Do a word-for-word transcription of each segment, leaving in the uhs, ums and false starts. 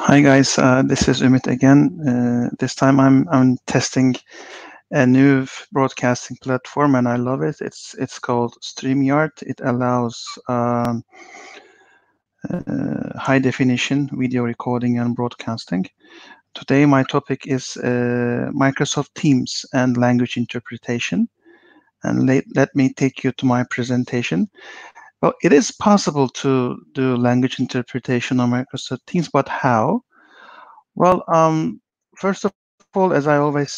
Hi guys, uh, this is Umit again. Uh, this time I'm I'm testing a new broadcasting platform and I love it. It's it's called StreamYard. It allows um, uh, high definition video recording and broadcasting. Today my topic is uh, Microsoft Teams and language interpretation. And let, let me take you to my presentation. Well, it is possible to do language interpretation on Microsoft Teams, but how? Well, um, first of all, as I always say,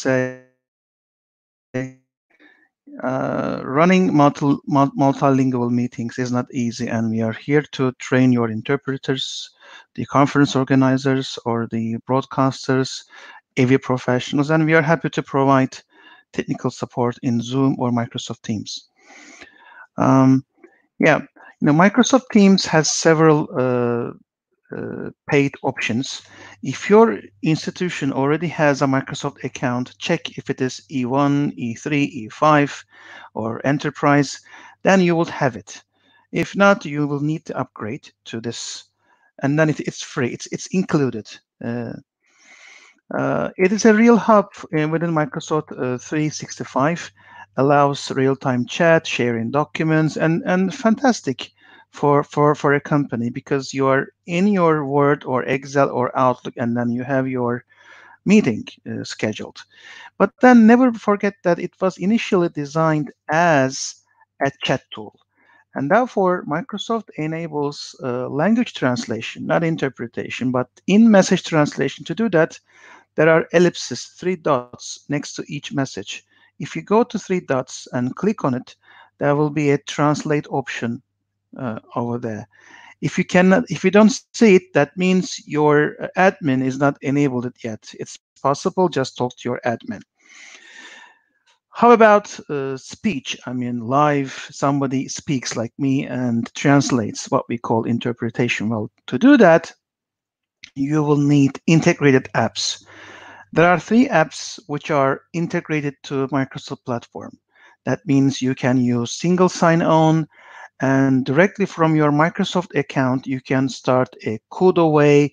uh, running multi, mul- multilingual meetings is not easy, and we are here to train your interpreters, the conference organizers, or the broadcasters, A V professionals, and we are happy to provide technical support in Zoom or Microsoft Teams. Um, yeah, you know, Microsoft Teams has several uh, uh, paid options. If your institution already has a Microsoft account, check if it is E one, E three, E five, or Enterprise, then you will have it. If not, you will need to upgrade to this, and then it, it's free. It's it's included. Uh, uh, it is a real hub uh, within Microsoft uh, three sixty-five, allows real-time chat, sharing documents, and and fantastic for for for a company because you are in your Word or Excel or Outlook, and then you have your meeting uh, scheduled. But then never forget that it was initially designed as a chat tool. And therefore, Microsoft enables uh, language translation, not interpretation, but in message translation. To do that, there are ellipses, three dots next to each message. If you go to three dots and click on it, there will be a translate option uh, over there. If you cannot, if you don't see it, that means your uh, admin is not enabled it yet. It's possible. Just talk to your admin. How about uh, speech? I mean, live, somebody speaks like me and translates what we call interpretation. Well, to do that, you will need integrated apps. There are three apps which are integrated to Microsoft platform. That means you can use single sign-on, and directly from your Microsoft account, you can start a Kudoway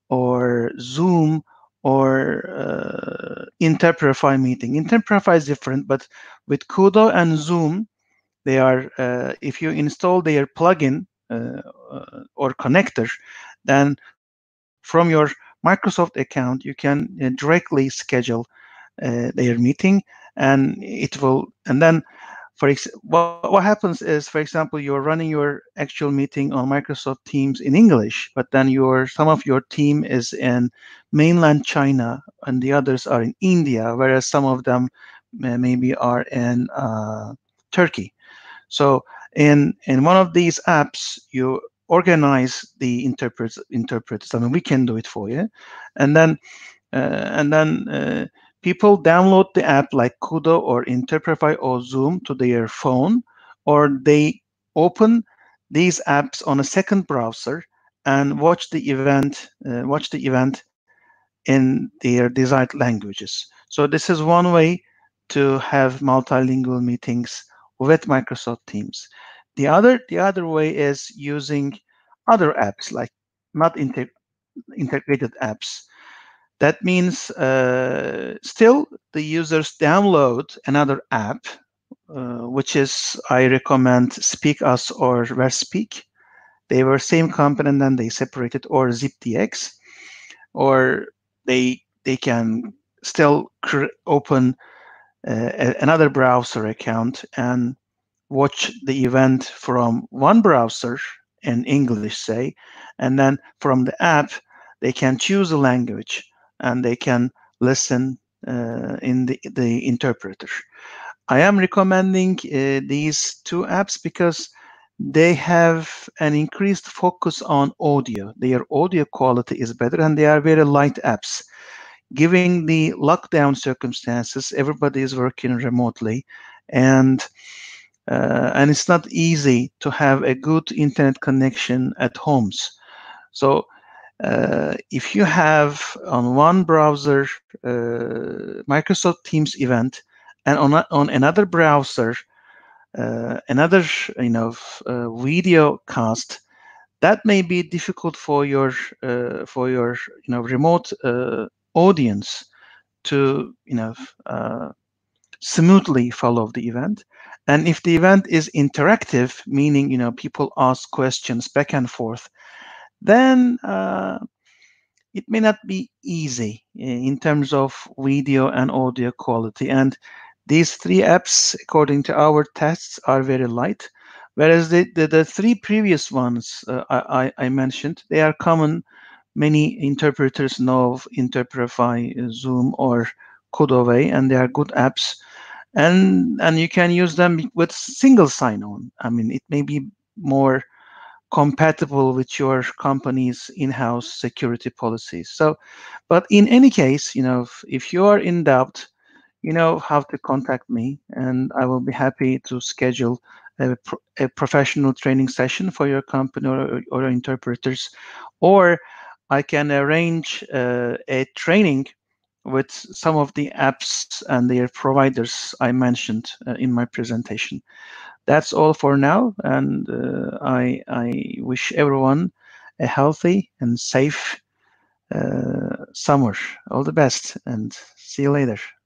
or Zoom or uh, Interprefy meeting. Interprefy is different, but with Kudo and Zoom, they are, uh, if you install their plugin uh, uh, or connector, then from your Microsoft account, you can uh, directly schedule uh, their meeting, and it will, and then for ex- what, what happens is, for example, you're running your actual meeting on Microsoft Teams in English, but then your some of your team is in mainland China and the others are in India, whereas some of them uh, maybe are in uh, Turkey. So in in one of these apps, you organize the interpreters. Interpreters. I mean, we can do it for you, and then uh, and then uh, people download the app like Kudo or Interprefy or Zoom to their phone, or they open these apps on a second browser and watch the event. Uh, watch the event in their desired languages. So this is one way to have multilingual meetings with Microsoft Teams. The other the other way is using other apps like not integ- integrated apps. That means uh, still the users download another app, uh, which is I recommend SpeakUs or Verspeak. They were same company and then they separated, or ZipDX, or they they can still cr- open uh, a- another browser account and watch the event from one browser in English, say, and then from the app, they can choose a language and they can listen uh, in the, the interpreter. I am recommending uh, these two apps because they have an increased focus on audio. Their audio quality is better and they are very light apps. Given the lockdown circumstances, everybody is working remotely, and uh, and it's not easy to have a good internet connection at homes. So uh, if you have on one browser uh, Microsoft Teams event, and on a, on another browser uh, another you know uh, video cast, That may be difficult for your uh, for your you know remote uh, audience to you know uh, smoothly follow the event. And if the event is interactive, meaning you know people ask questions back and forth, then uh, it may not be easy in terms of video and audio quality. And these three apps, according to our tests, are very light. Whereas the, the, the three previous ones uh, I, I mentioned, they are common. Many interpreters know of Interprefy, Zoom, or Codaway, and they are good apps. And and you can use them with single sign-on. I mean, it may be more compatible with your company's in-house security policies. So, but in any case, you know, if, if you are in doubt, you know how to contact me, and I will be happy to schedule a, pro- a professional training session for your company or, or interpreters, or I can arrange uh, a training with some of the apps and their providers I mentioned uh, in my presentation. That's all for now, and uh, I I wish everyone a healthy and safe uh, summer. All the best, and see you later.